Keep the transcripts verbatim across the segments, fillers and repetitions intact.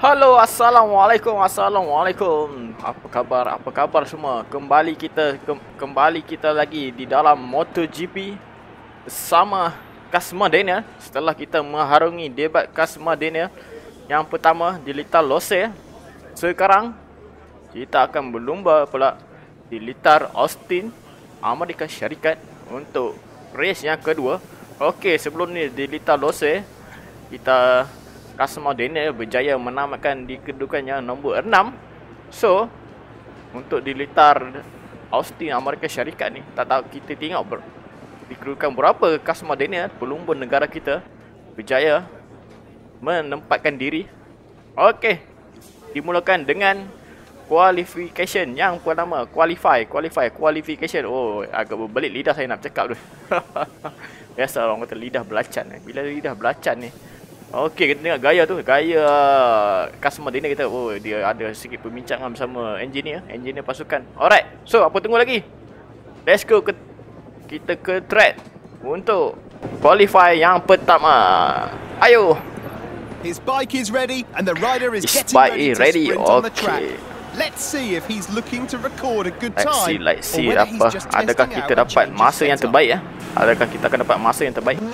Halo, assalamualaikum, assalamualaikum. Apa khabar? Apa khabar semua? Kembali kita ke, kembali kita lagi di dalam MotoGP bersama Kasma Daniel. Setelah kita mengharungi debat Kasma Daniel yang pertama di Litar Losail, sekarang kita akan berlumba pula di Litar Austin, Amerika Syarikat untuk race yang kedua. Okey, sebelum ni di Litar Losail kita Kasma Daniel berjaya menamatkan di kedudukannya nombor enam. So, untuk di Litar Austin Amerika Syarikat ni, tak tahu kita tengok ber, di kedudukan berapa Kasma Daniel, pelumba negara kita, berjaya menempatkan diri. Okey, dimulakan dengan qualification yang pertama. Qualify, qualify, qualification. Oh, agak berbelit lidah saya nak cakap tu. Biasa orang kata lidah belacan. Bila lidah belacan ni, okey, kita tengok gaya tu. Gaya Kasma Daniel kita. Oh, dia ada sikit perbincangan bersama engineer. Engineer pasukan. Alright. So, apa tunggu lagi? Let's go ke, kita ke track untuk qualify yang pertama. Ayo. His bike is ready and the rider is His getting bike ready is to ready. sprint on the Okay. track. Let's see if he's looking to record a good Let's time. see, let's see or whether he's apa. just Adakah testing kita out a dapat change of masa yang setup. terbaik ya? Adakah kita akan dapat masa yang terbaik?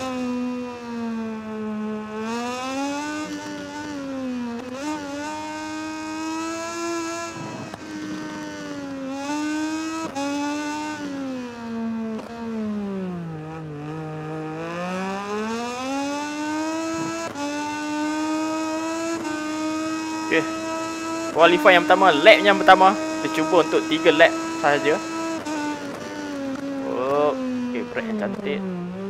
Okay. Qualify yang pertama, lap yang pertama. Kita cuba untuk tiga lap sahaja. Oh, okay, brake yang cantik.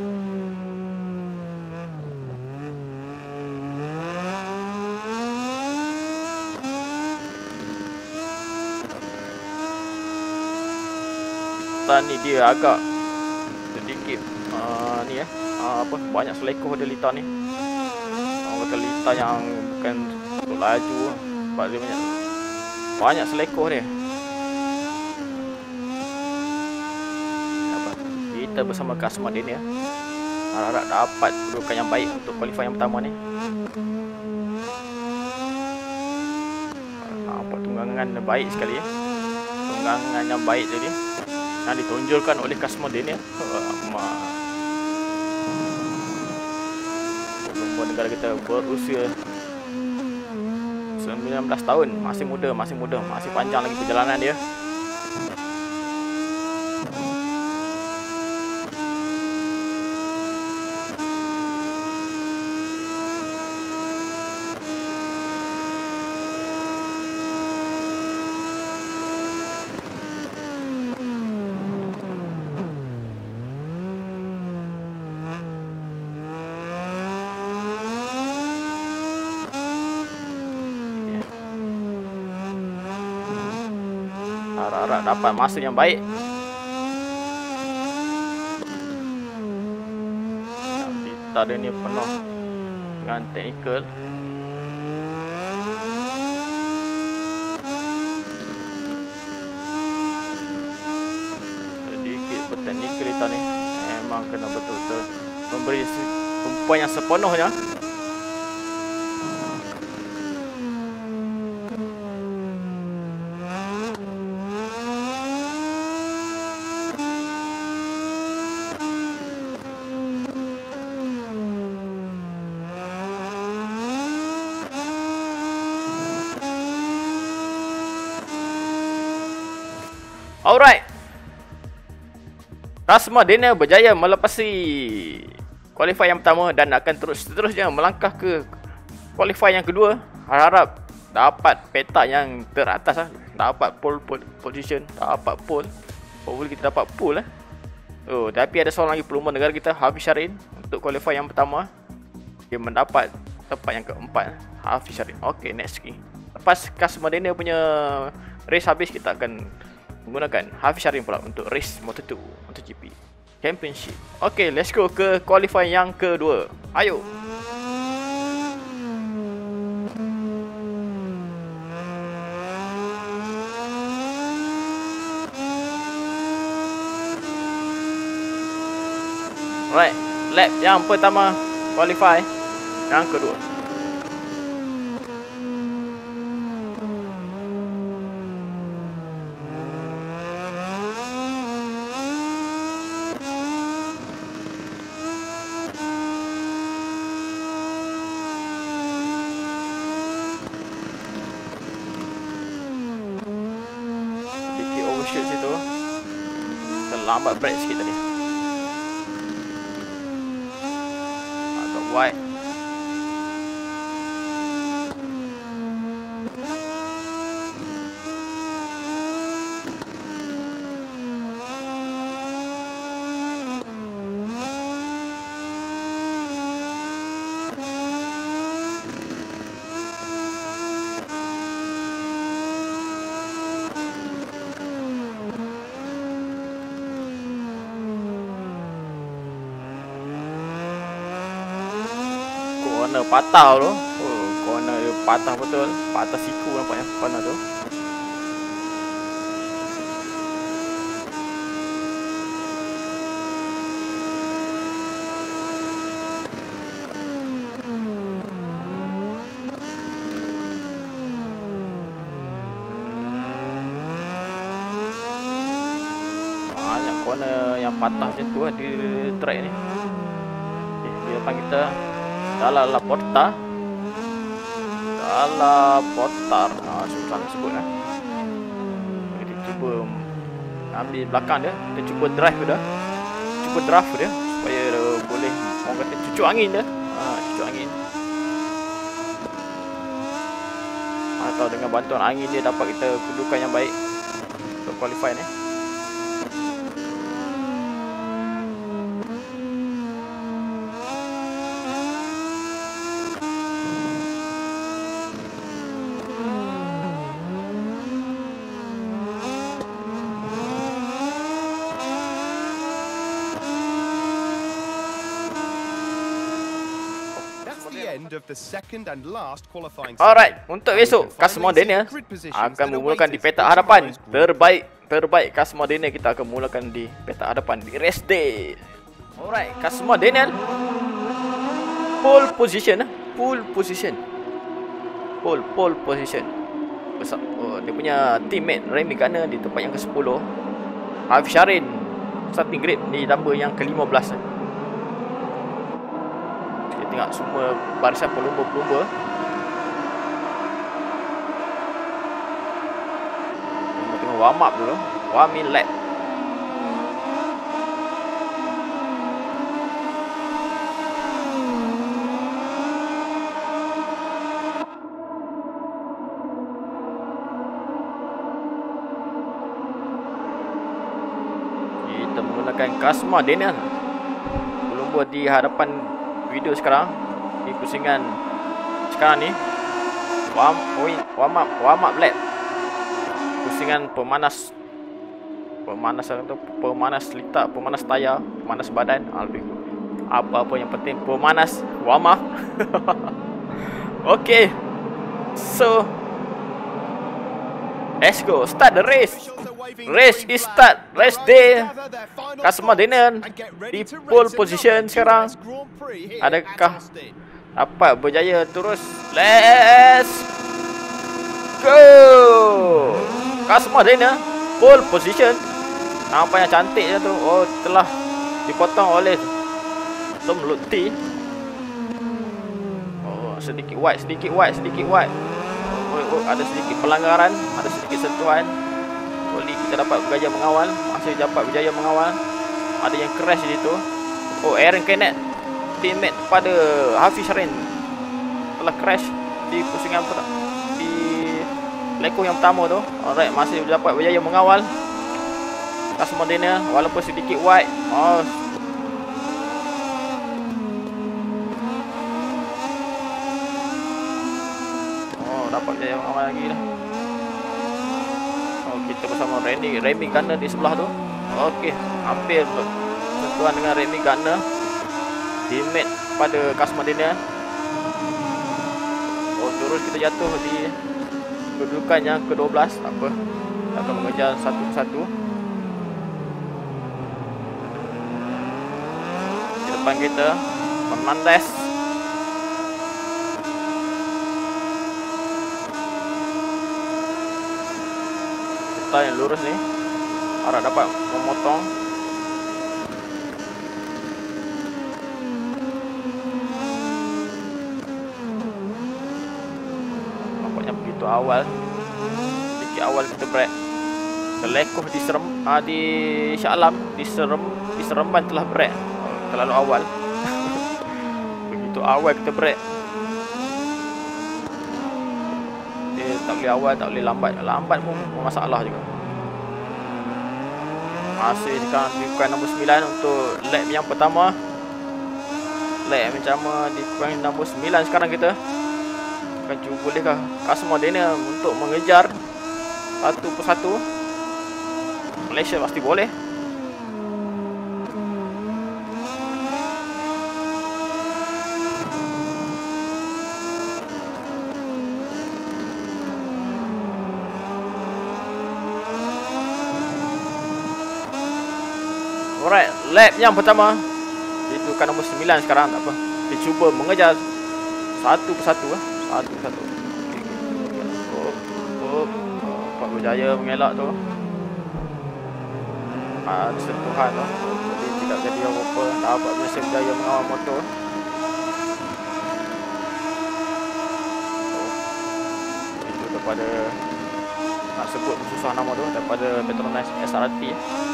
Kita ni dia agak sedikit uh, ni eh uh, apa banyak selekoh dia Lita ni. Orang kata Lita yang bukan untuk laju sebab dia banyak banyak selekoh dia. Apa? Kita bersama Kasma Daniel harap dapat kedudukan yang baik untuk qualify yang pertama ni. Nampak tunggangan baik sekali ya. Tunggangan yang baik jadi yang ditonjolkan oleh Kasma Daniel. Pelumba negara kita berusia sembilan belas tahun, masih muda, masih muda, masih panjang lagi perjalanan dia. Harap-harap dapat masa yang baik. Kita dia ni penuh dengan teknikal. Sedikit berteknikal kita ni. Memang kena betul-betul memberi tumpuan yang sepenuhnya. Alright. Kasma Daniel berjaya melepasi qualify yang pertama dan akan terus seterusnya melangkah ke qualify yang kedua. Harap dapat peta yang teratas lah. Dapat pole, pole position, dapat pole. Hopefully kita dapat pole lah. Oh, tapi ada seorang lagi pelumba negara kita, Hafiz Syarin, untuk qualify yang pertama. Dia mendapat tempat yang keempat, Hafiz Syarin. Okay, next ski. Lepas Kasma Daniel punya race habis, kita akan menggunakan Hafiz Syarin pula untuk race Moto dua MotoGP Championship. Okay, let's go ke qualify yang kedua. Ayo. Alright, lap yang pertama qualify, yang kedua. lambat break sikit tadi. Agak wide. Corner patah tu. Oh, corner dia patah betul. Patah siku nampaknya corner tu. Banyak corner yang patah macam tu di track ni. Okay, di depan kita Dalam La Porta. Dalam Portar. Ah, susah nak sebut kan. Kita cuba ambil belakang dia. Kita cuba drive dia. Cuba draft dia supaya dia boleh, orang kata, cucuk angin dia. Ah, cucuk angin. Atau dengan bantuan angin dia dapat kita kedudukan yang baik untuk qualify ni. Of the second and last qualifying. Alright, untuk besok customer Daniel akan memulakan di petak hadapan. Terbaik, terbaik customer Daniel kita akan mulakan di petak hadapan di race day. Alright, customer Daniel pole position, pole position, pole pole position. Oh, dia punya teammate Remy Gardner di tempat yang ke sepuluh. Hafiz Sharin starting grid di number yang ke lima belas. Tengok semua barisan pelumba-pelumba. Tengok warm up dulu. One minute lap. Kita menggunakan Kasma Daniel. Pelumba di hadapan video sekarang di pusingan sekarang ni. Warm, warm up, warm up lap. Pusingan pemanas, pemanas atau pemanas litar, pemanas tayar, pemanas badan. Apa-apa yang penting pemanas, warm up. Okay, so let's go, start the race. Race is start, race day. Kasma Daniel di pole position sekarang. Adakah dapat berjaya terus? Let's go. Kasma Daniel pole position. Nampak yang cantik je tu. Oh, telah dipotong oleh Tom Lutti. Oh, sedikit wide, sedikit wide, sedikit wide. Oh, oh, ada sedikit pelanggaran, ada sedikit sentuhan. Boleh kita dapat berjaya mengawal. Masih dapat berjaya mengawal. Ada yang crash di situ. Oh, Aaron Kenneth, teammate pada Hafiz Sharin, telah crash di pusingan di leko yang pertama tu. Alright, masih dapat berjaya mengawal Kasma Daniel walaupun sedikit wide. Oh, oh dapat berjaya mengawal lagi dah. Kita bersama Remy, Remy Gardner di sebelah tu. Okey, hampir bersentuhan dengan Remy Gardner, teammate pada Kasma Daniel. Oh, terus kita jatuh di kedudukan yang ke dua belas. Tak apa, kita akan mengejar satu persatu. Di depan kita Fernandez. Yang lurus ni harap dapat memotong. Nampaknya begitu awal, sedikit awal kita break. Terlekoh di serem uh, di Shah Alam, di serem di Seremban telah break. Oh, terlalu awal. Begitu awal kita break. Dia tak boleh awal, tak boleh lambat. Lambat pun masalah juga. Masih sekarang di poin nombor sembilan untuk lap yang pertama. Lap yang pertama di poin nombor sembilan sekarang kita. Akan cuba bolehkah Kasma Daniel untuk mengejar satu persatu. Malaysia pasti boleh. Alright, lap yang pertama. Itu kan nombor sembilan sekarang, tak apa. Dia cuba mengejar satu persatu ah. Satu persatu. Okey, okey. Oh, oh. Pak berjaya mengelak tu. Ah, sentuhan tu. Jadi tidak jadi apa-apa. Dapat biasa berjaya mengawal motor. Oh. Itu daripada nak sebut susah nama tu, daripada Petronas S R T.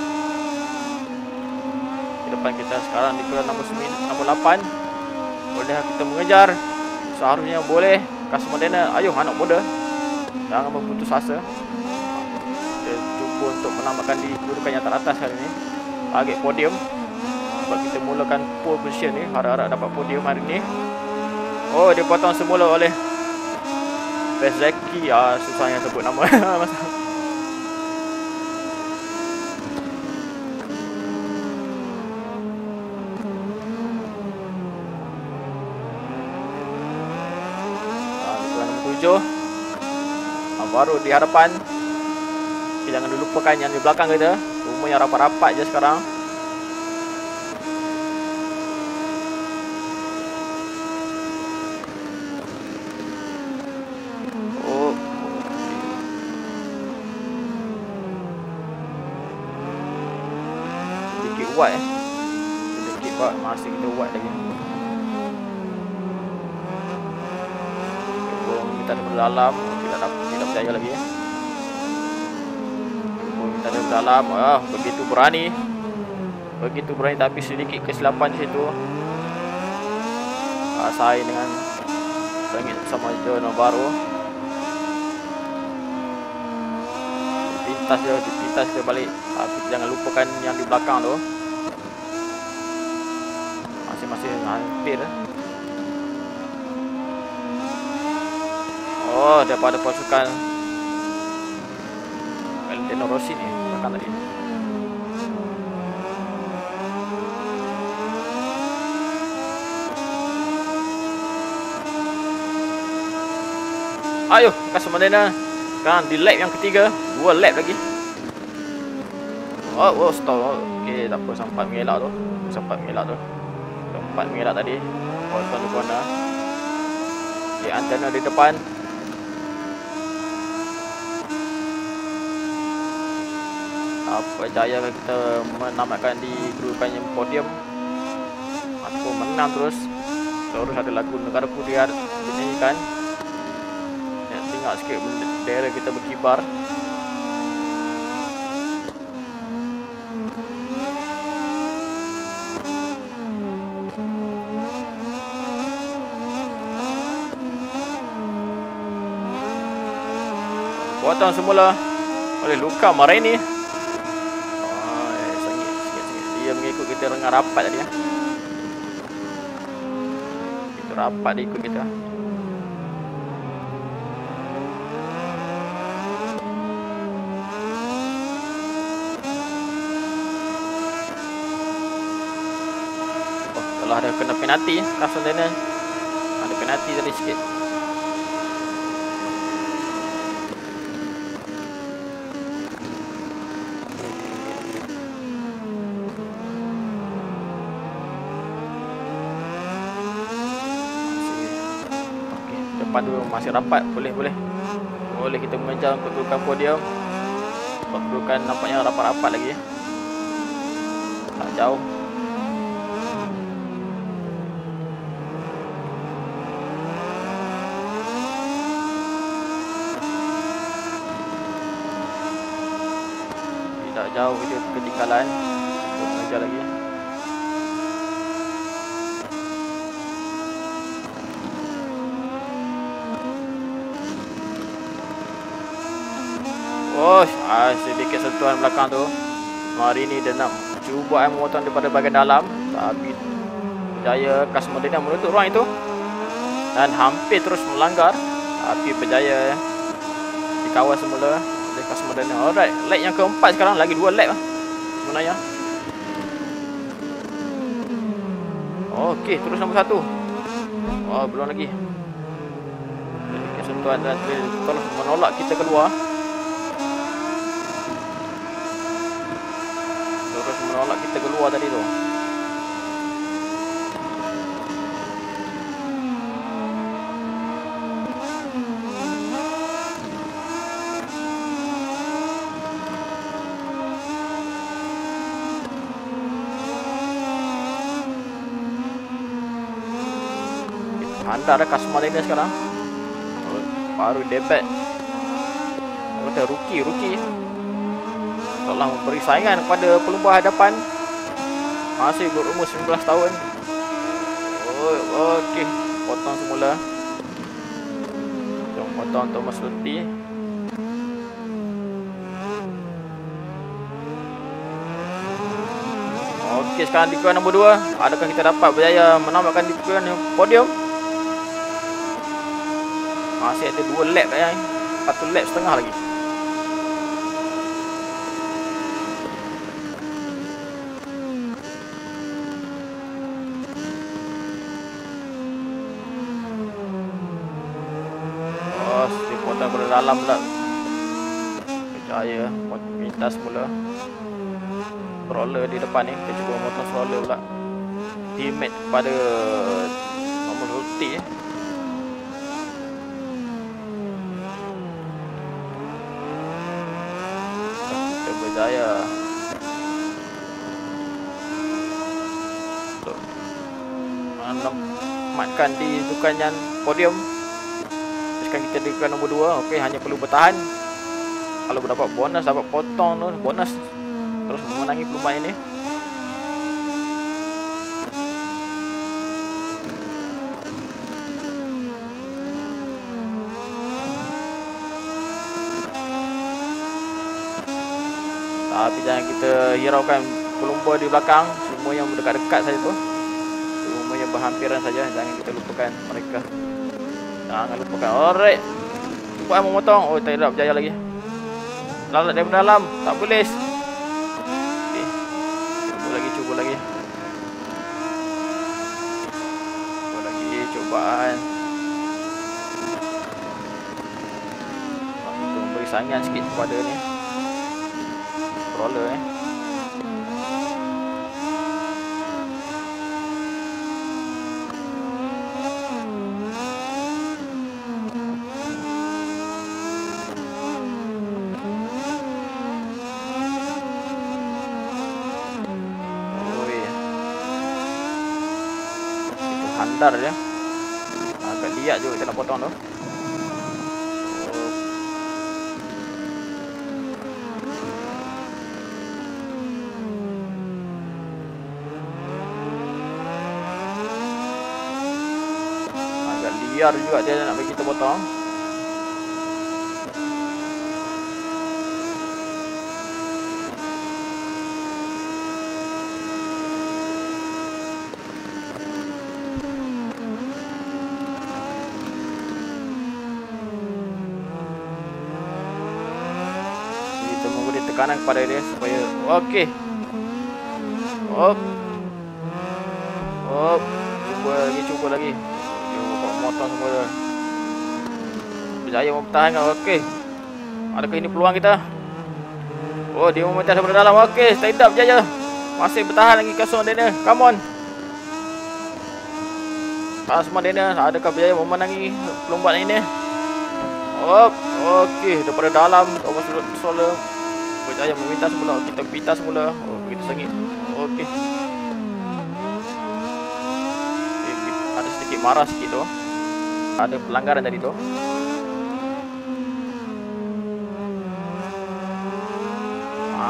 Di depan kita sekarang di kelas nombor sembilan, nombor lapan. Boleh kita mengejar. Seharusnya boleh. Kasma Daniel, ayuh anak muda, jangan berputus asa. Dia cuba untuk menambahkan di kedudukan yang teratas hari ini, target podium. Sebab kita mulakan pole position ni, harap-harap dapat podium hari ini. Oh, dia potong semula oleh Best Zaki. Ah, susahnya sebut nama. Baru di hadapan. Okay, jangan dilupakan yang di belakang kita. Semua yang rapat-rapat je sekarang. Oh. Sedikit wide eh. Sedikit wide. Masih kita wide lagi. Kita ada berdalam. Tidak dapat, tidak percaya lagi. Kita ada berdalam. Ah, begitu berani. Begitu berani tapi sedikit kesilapan di situ. Ah, saya dengan sengit sama Jono baru. Pintas dia, pintas dia balik. Tapi jangan lupakan yang di belakang tu. Masih-masih hampir. Oh, daripada pasukan Valentino Rossi ni belakang tadi. Ayo, Kasma Daniel. Sekarang di lap yang ketiga, dua lap lagi. Oh, oh stop. Okey, tak apa, sempat mengelak tu. Sempat mengelak tu. Sempat mengelak tadi. Oh, tuan di corner. Okey, antena di depan. Apa jaya kita menamatkan di kedudukan yang podium atau menang terus. Terus ada lagu Negaraku dia dinyanyikan. Ya, tinggal sikit bendera kita berkibar. Buatan semula oleh Luca Marini. Dia mengikut kita dengan rapat tadi ya. Itu rapat dia ikut kita. Oh, telah ada kena penalti Kasma Daniel. Ada penalti tadi sikit. Depan tu masih rapat, boleh boleh boleh kita mengejar untuk kedudukan podium. Kedudukan nampaknya rapat-rapat lagi, tak jauh. jauh dia ketinggalan. Kita mengejar lagi. Oh, ah, sedikit sentuhan belakang tu. Hari ni dia nak cuba memotong daripada bahagian dalam, tapi berjaya customer dia menutup ruang itu dan hampir terus melanggar, tapi berjaya dikawal semula oleh customer dia. Alright, lap yang keempat sekarang, lagi dua lap lah sebenarnya. Okey, terus nombor satu. Oh, belum lagi. Sedikit sentuhan dan terus menolak kita keluar. Menolak kita keluar tadi tu. Anda ada customer lainnya sekarang. Baru debit. Kata rookie, rookie. Telah memberi saingan kepada pelumba hadapan. Masih berumur sembilan belas tahun. Oh, okey. Potong semula. Jom potong Thomas Luthi. Okey, sekarang di kuliah nombor dua. Adakah kita dapat berjaya menambahkan di kuliah podium? Masih ada dua lap kat yang. Satu lap setengah lagi. Dalam pula berjaya minta semula stroller di depan ni. Kita cuba motong stroller pula, teammate kepada nombor Luthi. Kita berjaya untuk menamatkan di dukannya podium. Kita di kuliah nombor dua. Okey, hanya perlu bertahan. Kalau dapat bonus, dapat potong tu, bonus terus memenangi perlombaan ini. Tapi jangan kita hiraukan pelumba di belakang. Semua yang berdekat-dekat saja tu, semua yang berhampiran saja. Jangan kita lupakan mereka. Jangan lupakan. Alright, cuba memotong. Oh, tidak berjaya lagi. Lalat dari dalam, tak boleh. Okay. Cuba lagi, cuba lagi. Cuba lagi, cubaan. Kita memberi saingan sikit kepada ni roller eh. Handar dia. Agak liat juga kita nak potong tu. Agak liar juga dia nak bagi kita potong. Tekanan kepada dia supaya okey. Hop. Hop. Cuba lagi, cuba lagi. Cuba motong semua. Berjaya mempertahankan. Okey. Adakah ini peluang kita? Oh, dia meminta daripada dalam. Okey, stand up berjaya. Masih bertahan lagi Kasum Daniel. Come on. Kasum Daniel, adakah berjaya memenangi perlombaan ini? Hop. Okey, daripada dalam Thomas Solar berjaya meminta semula. Kita minta semula. Oh, begitu sengit. Okey. Ada sedikit marah sikit tu. Ada pelanggaran tadi tu.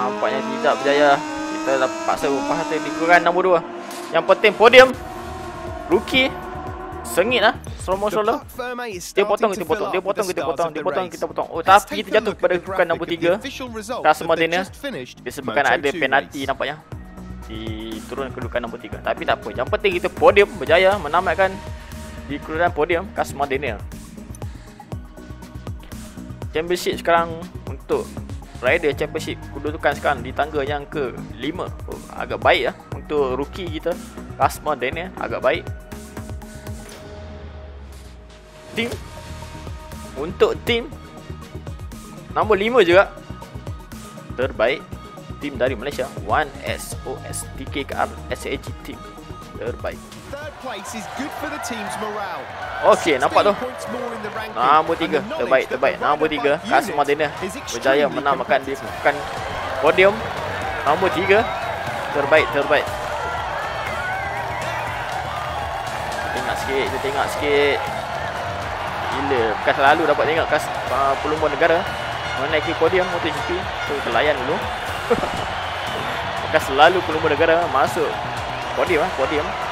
nampaknya tidak berjaya. Kita dah paksa upah hati di kerugian nombor dua. Yang penting podium. Rookie sengit lah. Slow solo. Dia potong kita potong, dia potong kita potong, dia potong kita potong. Oh, tapi kita jatuh pada kerugian nombor tiga. Customer Daniel disebabkan ada penalti nampaknya. Diturun kedudukan nombor tiga. Tapi tak apa. Yang penting kita podium berjaya menamatkan di kerugian podium Customer Daniel. Championship sekarang untuk Rider Championship kedudukan sekarang di tangga yang ke lima. Oh, agak baik lah untuk rookie kita Customer Daniel, agak baik. Team untuk team nombor lima juga terbaik. Team dari Malaysia one S O S T K K R S A G team terbaik. Okey, nampak tu. Nombor tiga terbaik, terbaik. Nombor tiga Customer Daniel berjaya menamakan dia bukan podium. Nombor tiga terbaik, terbaik. Tengok sikit, kita tengok sikit. Gila, bukan selalu dapat tengok kas uh, pelumbur negara menaiki podium MotoGP. Tu terlayan dulu. Bukan selalu pelumbur negara masuk podium ah, podium.